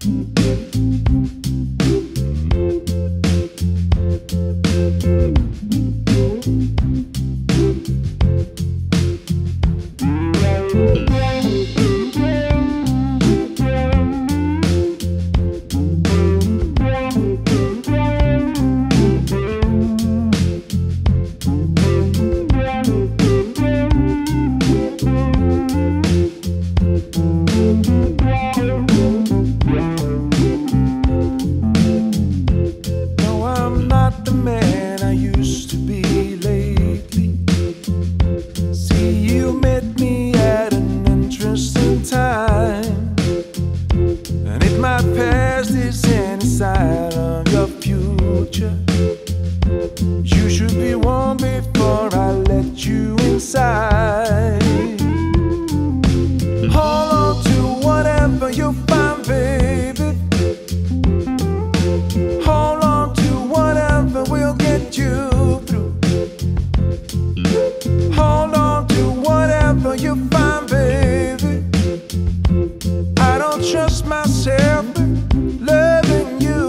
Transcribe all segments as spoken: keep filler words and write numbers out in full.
You should be warm before I let you inside. Hold on to whatever you find, baby. Hold on to whatever will get you through. Hold on to whatever you find, baby. I don't trust myself loving you.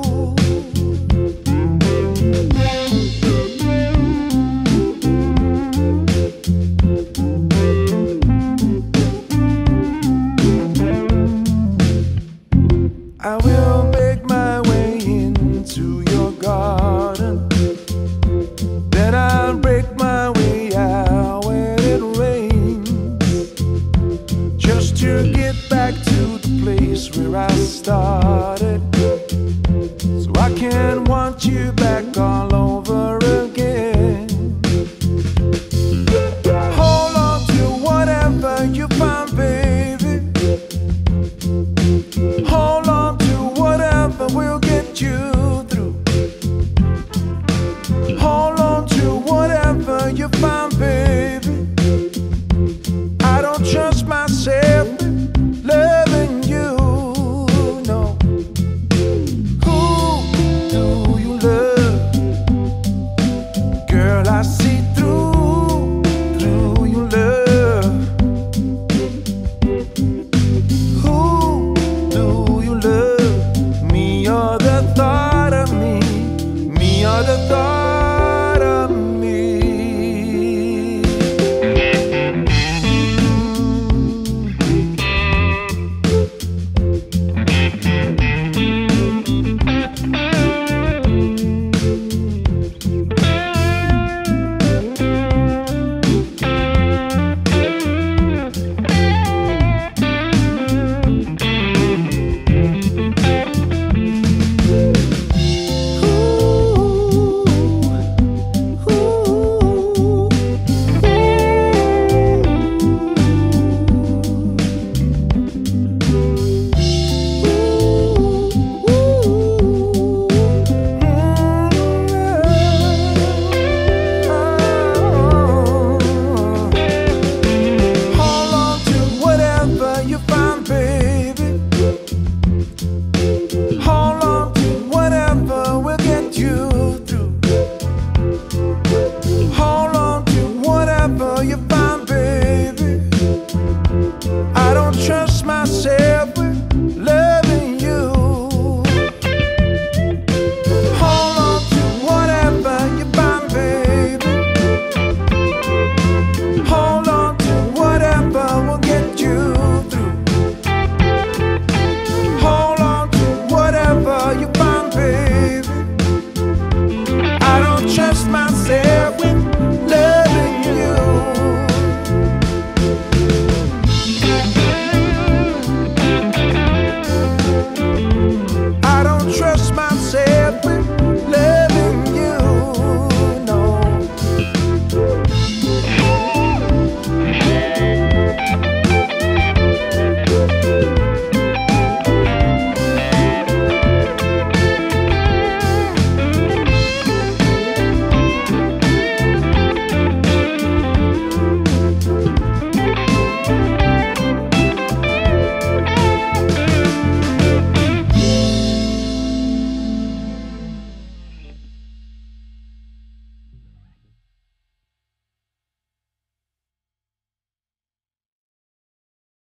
I will make my way into your garden, then I'll break my way out when it rains, just to get back to the place where I started.